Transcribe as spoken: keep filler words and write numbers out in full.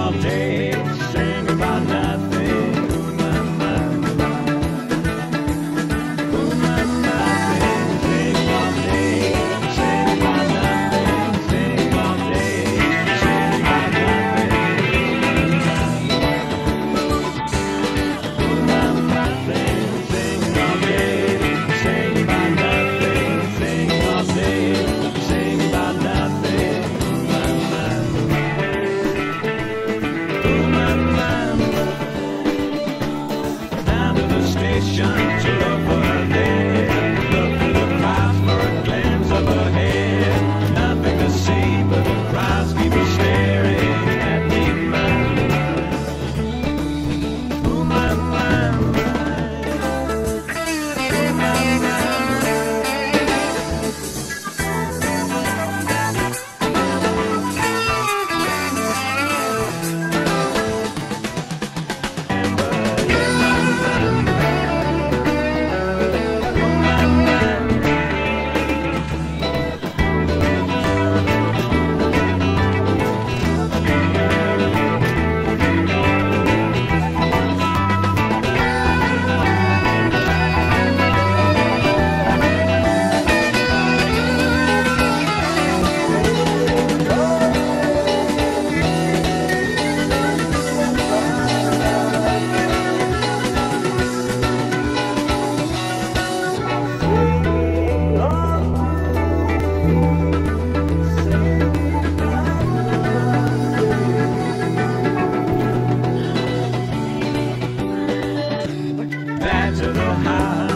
all day, sing about nothing. Ooh, my, my, ooh, my, nothing. Sing all day, sing about nothing. Sing all day, sing about nothing. Ooh, my, nothing. Sing all day, sing about nothing. Sing all day, sing about nothing. Station to look for her there. Look through the crowds for a glimpse of her hair. Nothing to see but the crowds keep staring at me. Ooh, my, my, ooh, my, back to the house.